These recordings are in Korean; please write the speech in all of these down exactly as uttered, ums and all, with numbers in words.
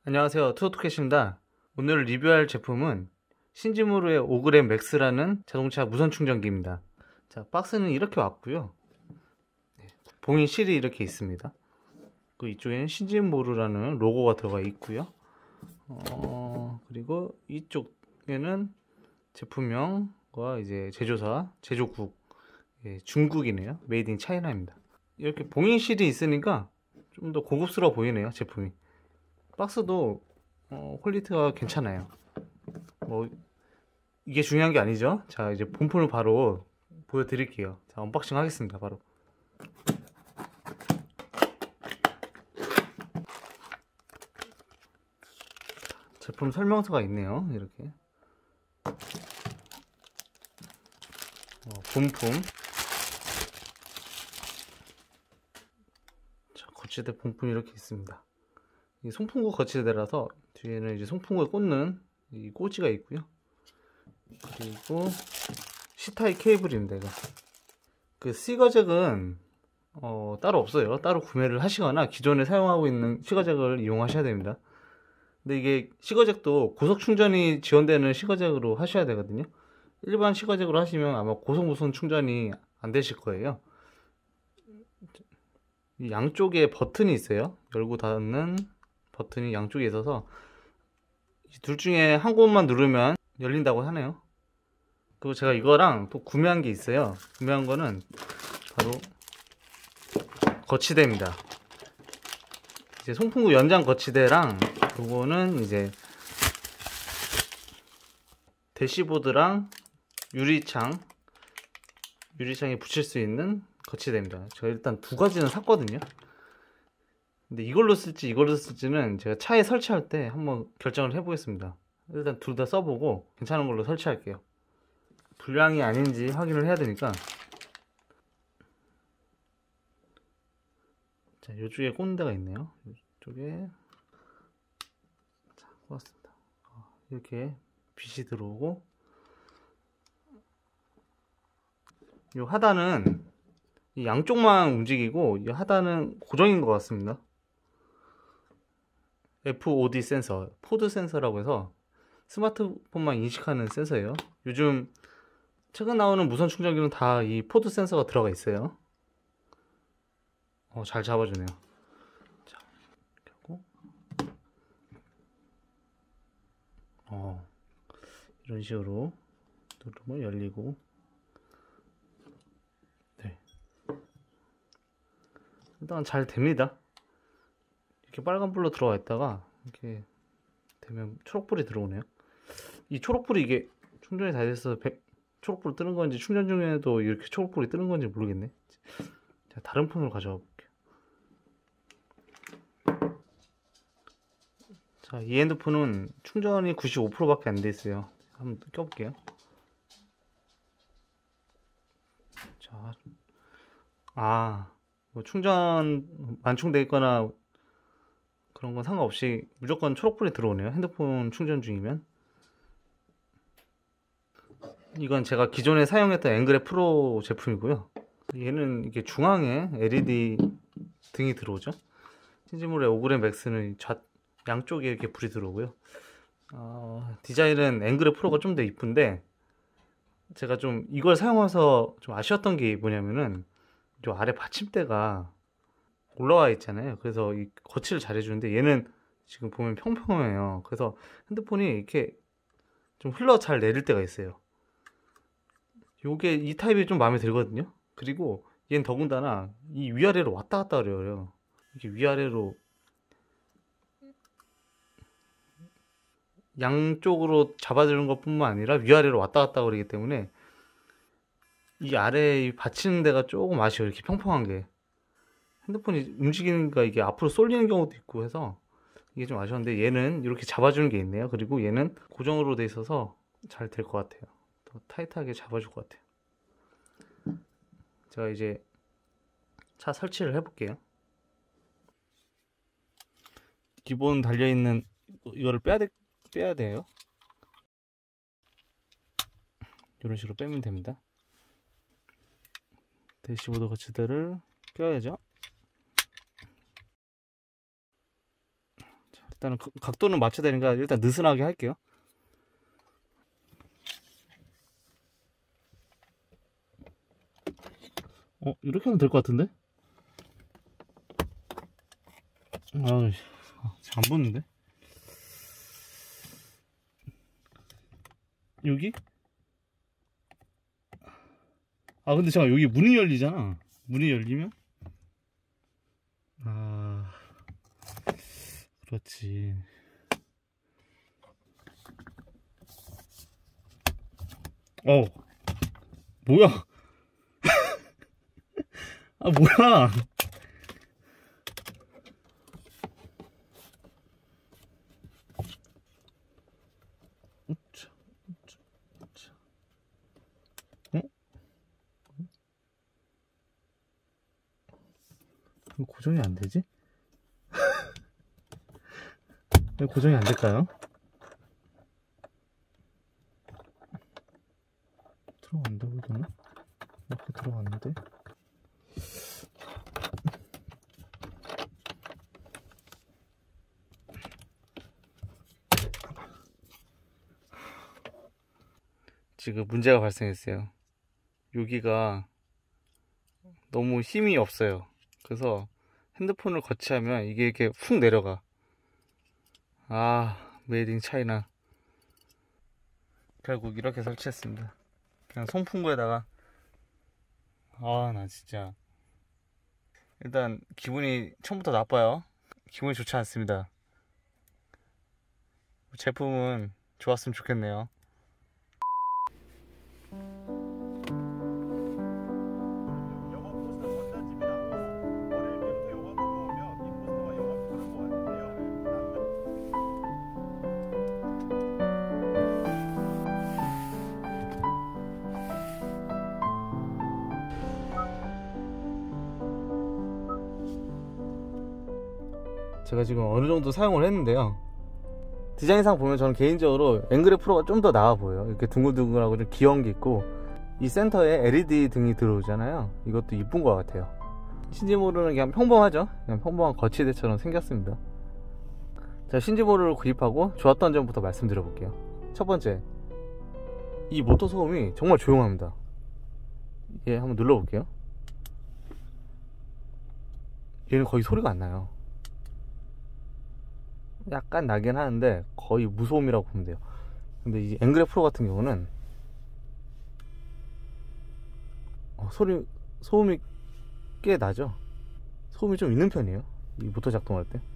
안녕하세요, 투어토켓입니다. 오늘 리뷰할 제품은 신지무르의 오 그램 맥스라는 자동차 무선 충전기입니다. 자, 박스는 이렇게 왔고요. 봉인 실이 이렇게 있습니다. 그 이쪽에는 신지무르라는 로고가 들어가 있고요. 어, 그리고 이쪽에는 제품명과 이제 제조사, 제조국, 예, 중국이네요. 메이드 인 차이나입니다. 이렇게 봉인 실이 있으니까 좀 더 고급스러워 보이네요, 제품이. 박스도 어, 퀄리티가 괜찮아요. 뭐 이게 중요한 게 아니죠. 자, 이제 본품을 바로 보여드릴게요. 자, 언박싱 하겠습니다. 바로. 제품 설명서가 있네요. 이렇게 어, 본품. 자, 거치대 본품이 이렇게 있습니다. 이 송풍구 거치대라서 뒤에는 이제 송풍구에 꽂는 이 꽂이가 있고요. 그리고 C타입 케이블입니다. 이거. 그 C거잭은 어, 따로 없어요. 따로 구매를 하시거나 기존에 사용하고 있는 C거잭을 이용하셔야 됩니다. 근데 이게 C거잭도 고속 충전이 지원되는 C거잭으로 하셔야 되거든요. 일반 C거잭으로 하시면 아마 고속 무선 충전이 안 되실 거예요. 이 양쪽에 버튼이 있어요. 열고 닫는 버튼이 양쪽에 있어서 둘 중에 한 곳만 누르면 열린다고 하네요. 그리고 제가 이거랑 또 구매한 게 있어요. 구매한 거는 바로 거치대입니다. 이제 송풍구 연장 거치대랑 요거는 이제 대시보드랑 유리창 유리창에 붙일 수 있는 거치대입니다. 제가 일단 두 가지는 샀거든요. 근데 이걸로 쓸지 이걸로 쓸지는 제가 차에 설치할 때 한번 결정을 해보겠습니다. 일단 둘 다 써보고 괜찮은 걸로 설치할게요. 불량이 아닌지 확인을 해야 되니까. 자, 이쪽에 꽂는 데가 있네요. 이쪽에 자, 꽂았습니다. 이렇게 빛이 들어오고, 이 하단은 이 양쪽만 움직이고 이 하단은 고정인 것 같습니다. 에프오디 센서, 포드 센서라고 해서 스마트폰만 인식하는 센서예요. 요즘 최근 나오는 무선 충전기는 다 이 포드 센서가 들어가 있어요. 어, 잘 잡아주네요. 자, 하고 어, 이런 식으로 누르면 열리고, 네, 일단 잘 됩니다. 이렇게 빨간불로 들어와 있다가 이렇게 되면 초록불이 들어오네요. 이 초록불이 이게 충전이 다 돼서 초록불 뜨는 건지 충전 중에도 이렇게 초록불이 뜨는 건지 모르겠네. 자, 다른 폰으로 가져와 볼게요. 자, 이 핸드폰은 충전이 구십오 퍼센트 밖에 안 돼 있어요. 한번 껴볼게요. 자, 아, 뭐 충전 만충돼 있거나 그런 건 상관없이 무조건 초록불이 들어오네요. 핸드폰 충전 중이면. 이건 제가 기존에 사용했던 앵그레 프로 제품이고요. 얘는 이게 중앙에 엘이디 등이 들어오죠. 신지물의 오 그램 맥스는 좌, 양쪽에 이렇게 불이 들어오고요. 어, 디자인은 앵그레 프로가 좀 더 이쁜데, 제가 좀 이걸 사용해서 좀 아쉬웠던 게 뭐냐면은 이 아래 받침대가 올라와 있잖아요. 그래서 이 거치를 잘 해주는데 얘는 지금 보면 평평해요. 그래서 핸드폰이 이렇게 좀 흘러 잘 내릴 때가 있어요. 요게 이 타입이 좀 마음에 들거든요. 그리고 얘는 더군다나 이 위아래로 왔다 갔다 그래요. 이게 위아래로 양쪽으로 잡아주는 것 뿐만 아니라 위아래로 왔다 갔다 그러기 때문에 이 아래에 받치는 데가 조금 아쉬워요. 이렇게 평평한 게. 핸드폰이 움직이니까 이게 앞으로 쏠리는 경우도 있고 해서 이게 좀 아쉬웠는데, 얘는 이렇게 잡아주는 게 있네요. 그리고 얘는 고정으로 돼 있어서 잘 될 것 같아요. 더 타이트하게 잡아줄 것 같아요. 제가 이제 차 설치를 해볼게요. 기본 달려있는 이거를 빼야, 돼, 빼야 돼요. 이런 식으로 빼면 됩니다. 대시보드 거치대를 껴야죠. 자, 일단은 각도는 맞춰야 되니까 일단 느슨하게 할게요. 어, 이렇게 하면 될 것 같은데? 아, 잘 안 붙는데? 여기? 아, 근데 잠깐, 여기 문이 열리잖아. 문이 열리면? 아, 그렇지. 어, 뭐야? 아, 뭐야? 어? 왜 고정이 안 되지? 왜 고정이 안 될까요? 들어간다고 되나? 이렇게 들어갔는데? 지금 문제가 발생했어요. 여기가 너무 힘이 없어요. 그래서 핸드폰을 거치하면 이게 이렇게 훅 내려가. 아, 메이드 인 차이나. 결국 이렇게 설치했습니다. 그냥 송풍구에다가. 아, 나 진짜 일단 기분이 처음부터 나빠요. 기분이 좋지 않습니다. 제품은 좋았으면 좋겠네요. 제가 지금 어느 정도 사용을 했는데요. 디자인상 보면 저는 개인적으로 앵그레 프로가 좀 더 나아 보여요. 이렇게 둥글둥글하고 좀 귀여운 게 있고, 이 센터에 엘이디 등이 들어오잖아요. 이것도 이쁜 것 같아요. 신지모루는 그냥 평범하죠. 그냥 평범한 거치대처럼 생겼습니다. 자, 신지모루를 구입하고 좋았던 점부터 말씀드려 볼게요. 첫 번째, 이 모터 소음이 정말 조용합니다. 얘 한번 눌러 볼게요. 얘는 거의 소리가 안 나요. 약간 나긴 하는데 거의 무소음이라고 보면 돼요. 근데 이 앵그레 프로 같은 경우는 어, 소리 소음이 꽤 나죠. 소음이 좀 있는 편이에요, 이 모터 작동할 때.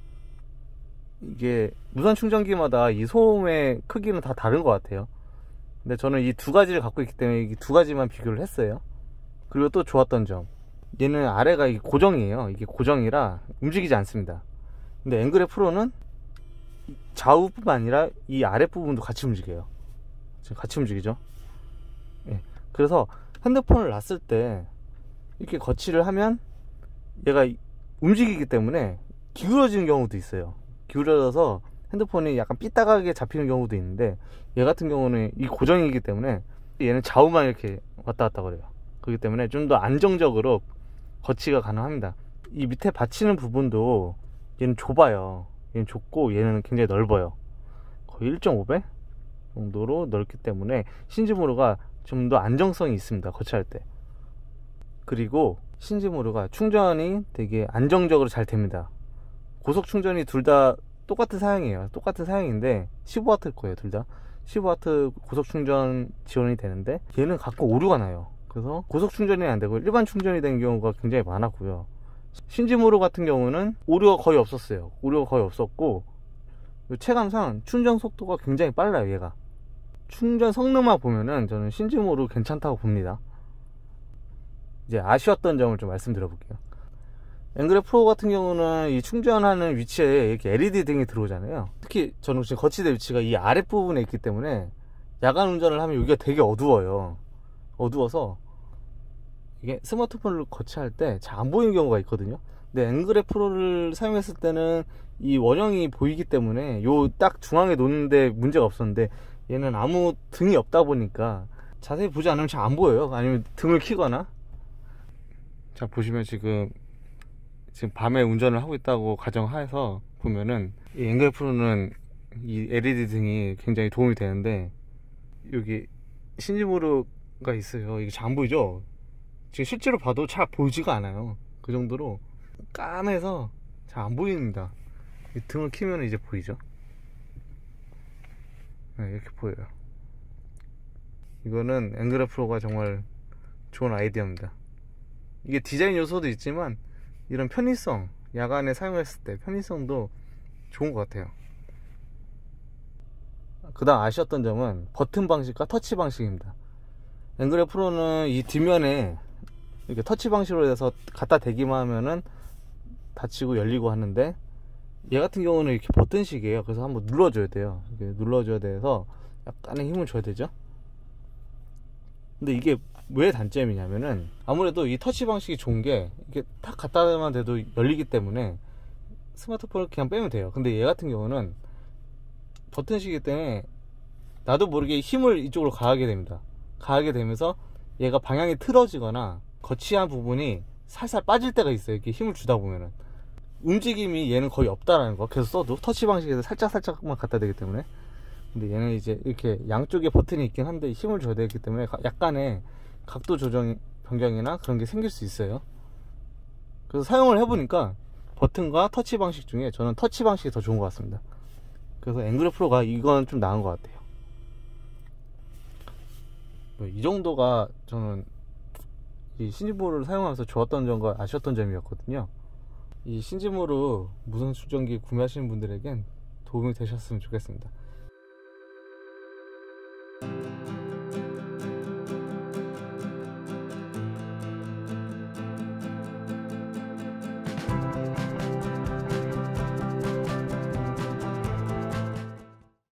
이게 무선 충전기마다 이 소음의 크기는 다 다른 것 같아요. 근데 저는 이 두 가지를 갖고 있기 때문에 이 두 가지만 비교를 했어요. 그리고 또 좋았던 점, 얘는 아래가 이게 고정이에요. 이게 고정이라 움직이지 않습니다. 근데 앵그레 프로는 좌우뿐만 아니라 이 아랫부분도 같이 움직여요. 지금 같이 움직이죠. 예. 그래서 핸드폰을 놨을 때 이렇게 거치를 하면 얘가 움직이기 때문에 기울어지는 경우도 있어요. 기울어져서 핸드폰이 약간 삐딱하게 잡히는 경우도 있는데, 얘 같은 경우는 이 고정이기 때문에 얘는 좌우만 이렇게 왔다 갔다 그래요. 그렇기 때문에 좀 더 안정적으로 거치가 가능합니다. 이 밑에 받치는 부분도 얘는 좁아요. 얘는 좁고 얘는 굉장히 넓어요. 거의 일 점 오 배 정도로 넓기 때문에 신지모루가 좀 더 안정성이 있습니다, 거치할 때. 그리고 신지모루가 충전이 되게 안정적으로 잘 됩니다. 고속 충전이 둘 다 똑같은 사양이에요. 똑같은 사양인데 십오 와트일 거예요, 둘 다. 십오 와트 고속 충전 지원이 되는데 얘는 가끔 오류가 나요. 그래서 고속 충전이 안 되고 일반 충전이 되는 경우가 굉장히 많았고요. 신지모루 같은 경우는 오류가 거의 없었어요. 오류가 거의 없었고, 체감상 충전 속도가 굉장히 빨라요. 얘가 충전 성능만 보면은 저는 신지모루 괜찮다고 봅니다. 이제 아쉬웠던 점을 좀 말씀드려 볼게요. 앵그레 프로 같은 경우는 이 충전하는 위치에 이렇게 엘이디 등이 들어오잖아요. 특히 저는 지금 거치대 위치가 이 아랫부분에 있기 때문에 야간 운전을 하면 여기가 되게 어두워요. 어두워서 이게 스마트폰을 거치할 때 잘 안 보이는 경우가 있거든요. 근데 앵그레 프로를 사용했을 때는 이 원형이 보이기 때문에 요 딱 중앙에 놓는데 문제가 없었는데, 얘는 아무 등이 없다 보니까 자세히 보지 않으면 잘 안 보여요. 아니면 등을 켜거나. 자, 보시면 지금 지금 밤에 운전을 하고 있다고 가정하에서 보면은 이 앵글 프로는 이 엘이디 등이 굉장히 도움이 되는데, 여기 신지모르가 있어요. 이게 잘 안 보이죠? 지금 실제로 봐도 잘 보이지가 않아요. 그 정도로 까매서 잘 안 보입니다. 이 등을 키면 이제 보이죠? 네, 이렇게 보여요. 이거는 앵글 프로가 정말 좋은 아이디어입니다. 이게 디자인 요소도 있지만 이런 편의성, 야간에 사용했을 때 편의성도 좋은 것 같아요. 그 다음 아쉬웠던 점은 버튼 방식과 터치 방식입니다. 앵글 프로는 이 뒷면에 이렇게 터치 방식으로 해서 갖다 대기만 하면은 닫히고 열리고 하는데, 얘 같은 경우는 이렇게 버튼식이에요. 그래서 한번 눌러줘야 돼요. 이렇게 눌러줘야 돼서 약간의 힘을 줘야 되죠. 근데 이게 왜 단점이냐면은, 아무래도 이 터치 방식이 좋은 게 이렇게 탁 갖다만 대도 열리기 때문에 스마트폰을 그냥 빼면 돼요. 근데 얘 같은 경우는 버튼식이기 때문에 나도 모르게 힘을 이쪽으로 가하게 됩니다. 가하게 되면서 얘가 방향이 틀어지거나 거치한 부분이 살살 빠질 때가 있어요. 이렇게 힘을 주다 보면은 움직임이 얘는 거의 없다라는 거. 계속 써도 터치 방식에서 살짝 살짝만 갖다 대기 때문에. 근데 얘는 이제 이렇게 양쪽에 버튼이 있긴 한데 힘을 줘야 되기 때문에 약간의 각도 조정 변경이나 그런 게 생길 수 있어요. 그래서 사용을 해보니까 버튼과 터치 방식 중에 저는 터치 방식이 더 좋은 것 같습니다. 그래서 앵글 프로가 이건 좀 나은 것 같아요. 이 정도가 저는 이 신지모르를 사용하면서 좋았던 점과 아쉬웠던 점이었거든요. 이 신지모르 무선 충전기 구매하시는 분들에겐 도움이 되셨으면 좋겠습니다.